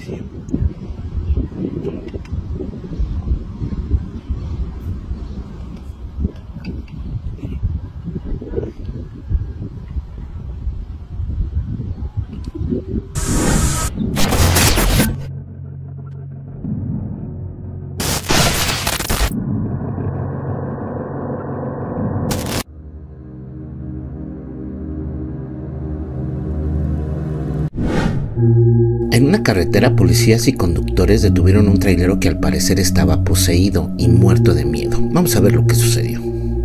policía. En una carretera, policías y conductores detuvieron un trailero que al parecer estaba poseído y muerto de miedo. Vamos a ver lo que sucedió.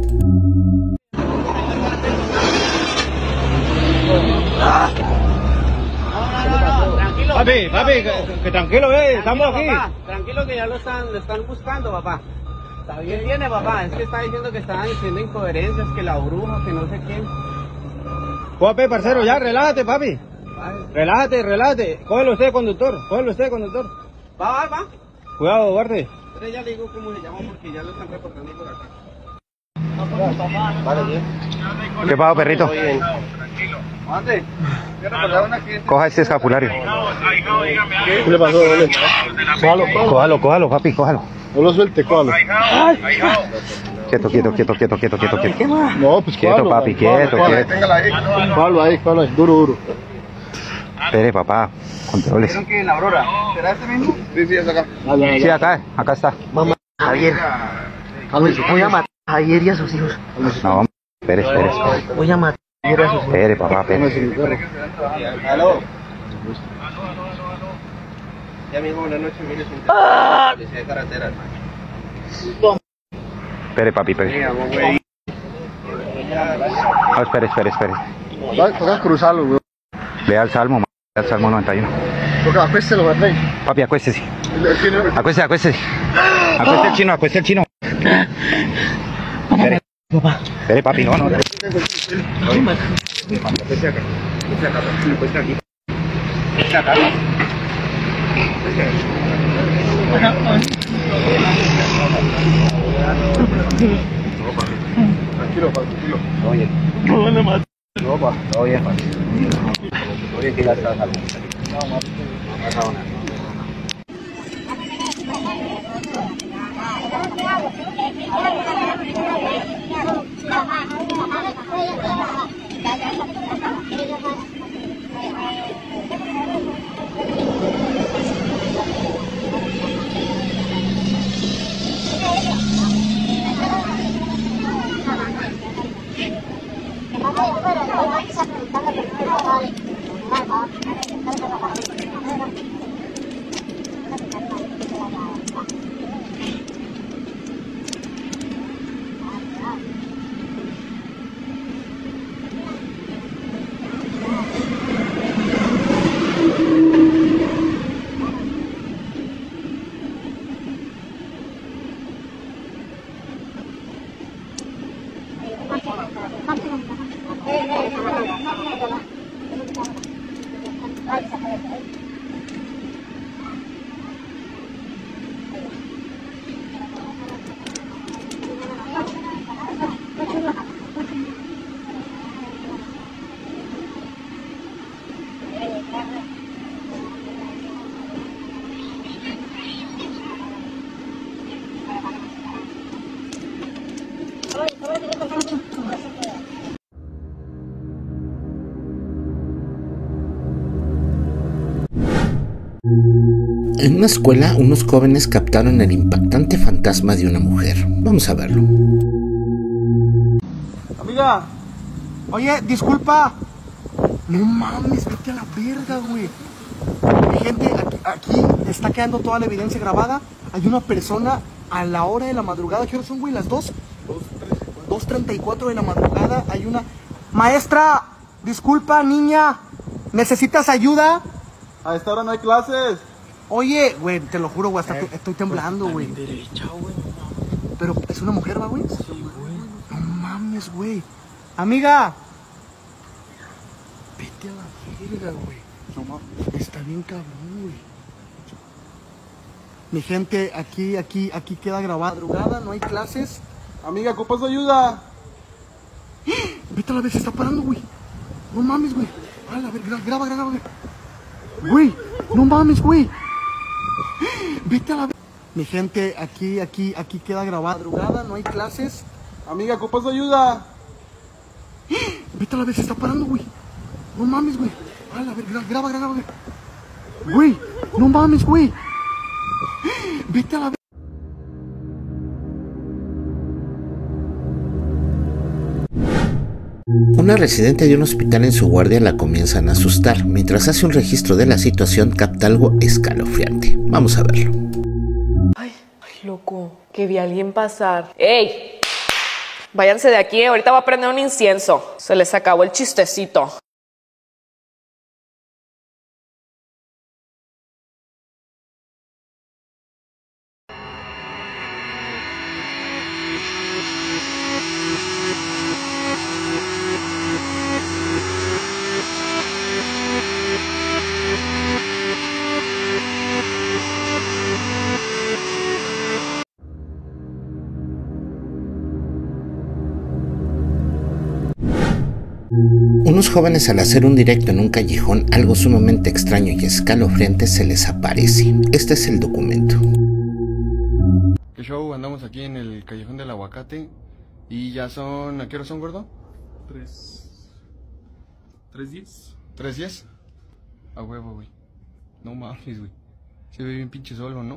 Papi, que tranquilo, estamos aquí. Papá, tranquilo que ya lo están buscando, papá. ¿Quién viene, papá? Es que está diciendo que estaban diciendo incoherencias, que la bruja, que no sé quién. Papi, parcero, ya, relájate, papi. Relájate. Cógelo usted, conductor. Va. Cuidado, guarde. Pero ya le digo cómo se llama porque ya lo están reportando por acá. Vale, bien. ¿Qué pasa, perrito? Tranquilo. ¿Dónde? Coja este escapulario. ¿Qué le pasó? Cójalo, papi, cójalo. No lo suelte, cójalo. Quieto. No, pues Quieto, papi, quieto. Cójalo ahí, duro. Espere, papá, controles. ¿Vieron que en la Aurora? ¿Será este mismo? Sí, es acá. Sí, acá está. Mamá, Javier. Voy a matar a Javier y a sus hijos. No, espere. Voy a matar a Javier y a sus hijos. Espere, papá, espere. ¿Aló? Ya mismo, buenas noches, mire, policía de carretera, hermano. Espere, papi, espere. No, espere. Toca cruzarlo, güey. Vea el Salmo 91. Toca, acuéstelo, ¿verdad? Papi, acuéstese. Acuéstese el chino. Espere. Papá. Espere, papi, no. Tranquilo. Oye. No van a matar. No, pa. Oye, que ya está salvo. No pasa nada. En una escuela, unos jóvenes captaron el impactante fantasma de una mujer. Vamos a verlo. Amiga, oye, disculpa. No mames, vete a la verga, güey. Mi gente, aquí está quedando toda la evidencia grabada. Hay una persona a la hora de la madrugada. ¿Qué hora son, güey? ¿Las 2? 2:34 de la madrugada. Hay una... Maestra, disculpa, niña. ¿Necesitas ayuda? A esta hora no hay clases. Oye, güey, te lo juro, güey, hasta estoy temblando, güey. Pero es una mujer, ¿va, güey? No mames, güey. Amiga. Vete a la verga, güey. No mames. Está bien cabrón, güey. Mi gente, aquí queda grabada. Madrugada, no hay clases. Amiga, ¿ocupas ayuda? Vete a la vez, se está parando, güey. No mames, güey. A ver, graba. Güey, no mames, güey. Vete a la... Mi gente, aquí queda grabada. Madrugada, no hay clases. Amiga, ¿ocupas ayuda? Vete a la vez, se está parando, güey. No mames, güey. A ver, graba, güey. Güey, no mames, güey. Vete a la vez. Una residente de un hospital en su guardia la comienzan a asustar. Mientras hace un registro de la situación, capta algo escalofriante. Vamos a verlo. Ay, loco, que vi a alguien pasar. ¡Ey! Váyanse de aquí, ahorita va a prender un incienso. Se les acabó el chistecito. Unos jóvenes, al hacer un directo en un callejón, algo sumamente extraño y escalofriante se les aparece. Este es el documento. ¿Qué show? Andamos aquí en el Callejón del Aguacate y ya son... ¿A qué hora son, gordo? 3:10. ¿3:10? A huevo, güey. No mames, güey. Se ve bien pinche solo, ¿no?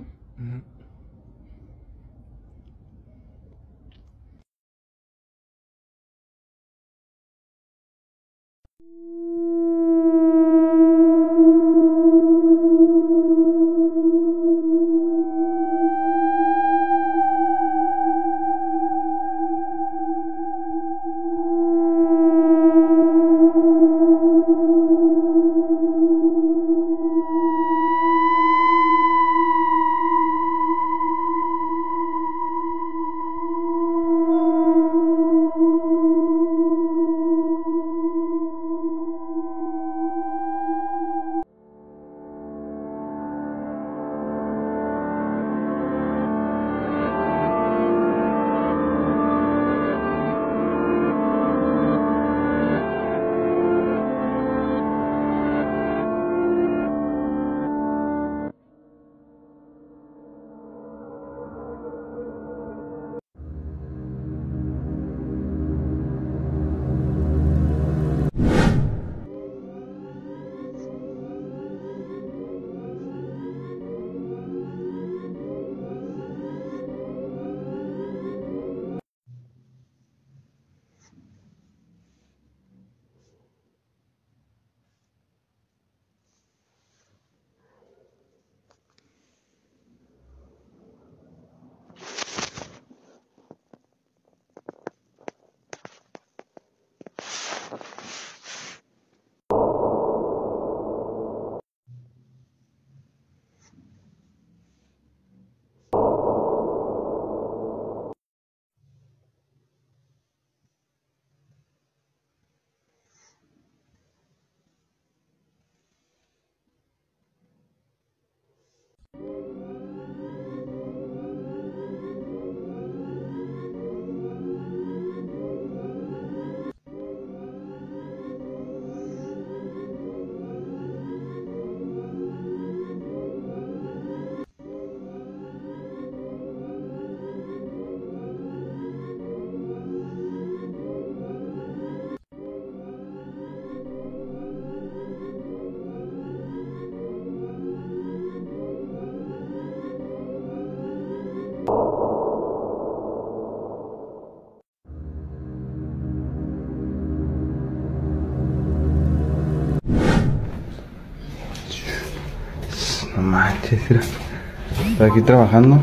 No manches, mira. Estoy aquí trabajando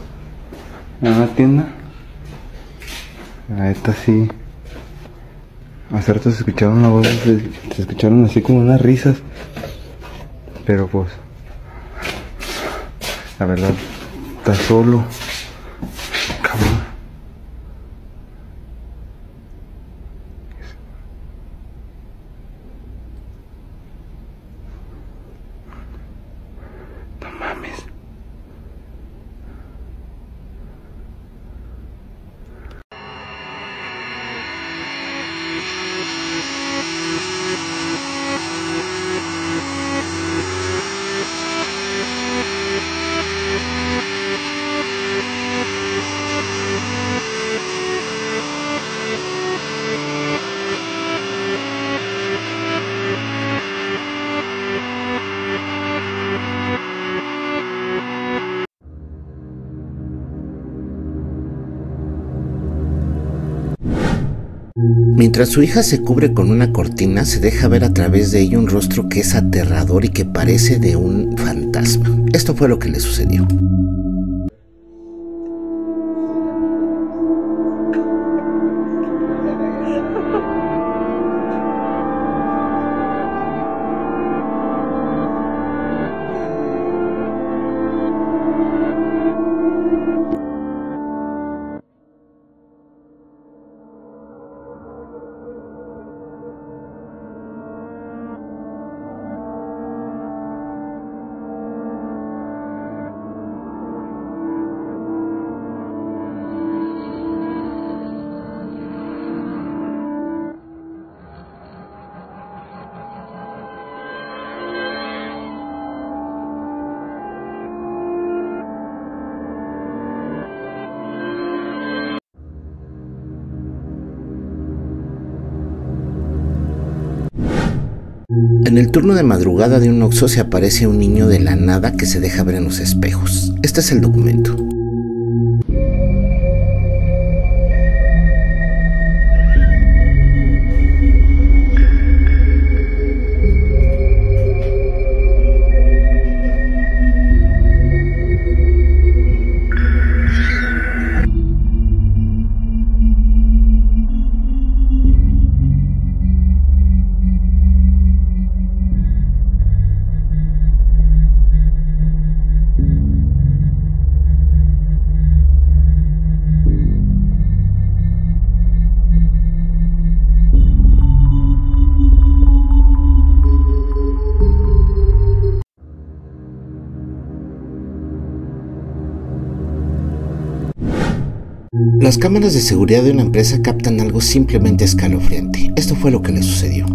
en una tienda. La neta sí. Hace rato se escucharon una voz, se escucharon así como unas risas. Pero pues, la verdad, está solo. Cabrón. No mames. Mientras su hija se cubre con una cortina, se deja ver a través de ella un rostro que es aterrador y que parece de un fantasma. Esto fue lo que le sucedió. En el turno de madrugada de un Oxxo se aparece un niño de la nada que se deja ver en los espejos. Este es el documento. Las cámaras de seguridad de una empresa captan algo simplemente escalofriante. Esto fue lo que le sucedió.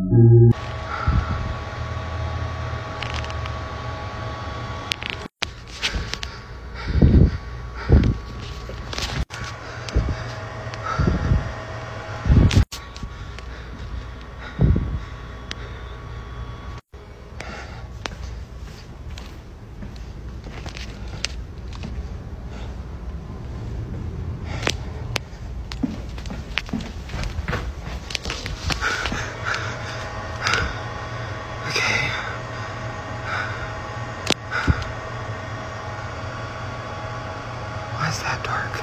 Why is that dark?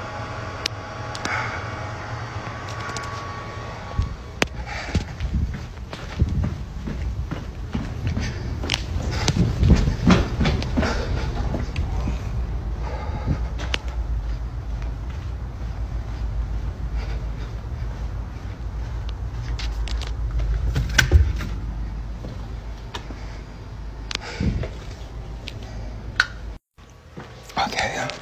Okay.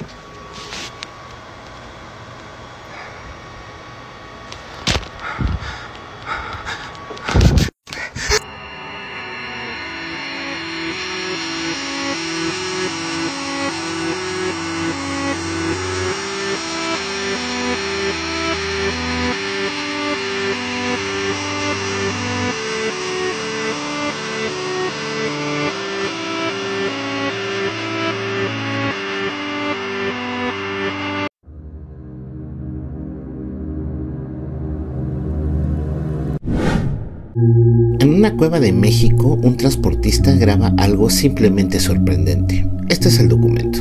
En una cueva de México, un transportista graba algo simplemente sorprendente. Este es el documento.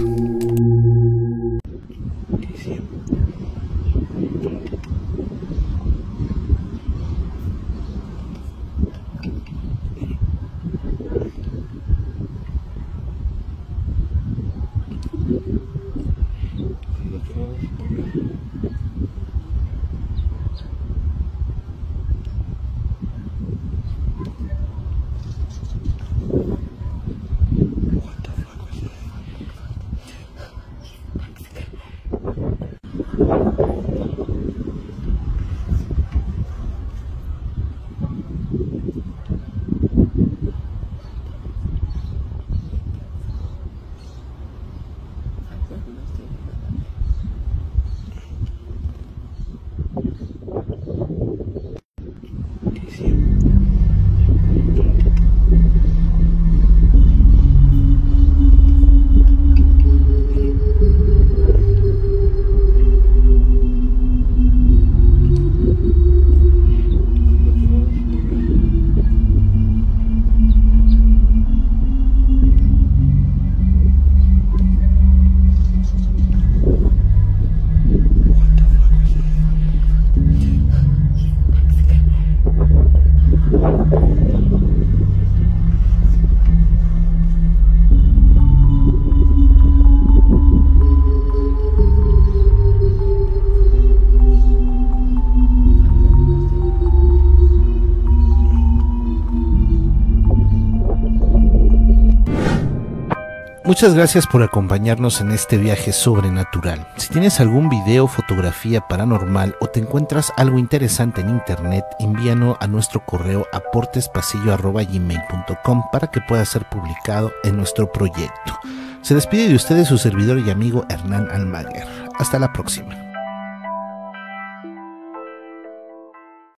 Muchas gracias por acompañarnos en este viaje sobrenatural. Si tienes algún video, fotografía paranormal o te encuentras algo interesante en internet, envíanos a nuestro correo aportespasillo@gmail.com para que pueda ser publicado en nuestro proyecto. Se despide de ustedes su servidor y amigo Hernán Almaguer. Hasta la próxima.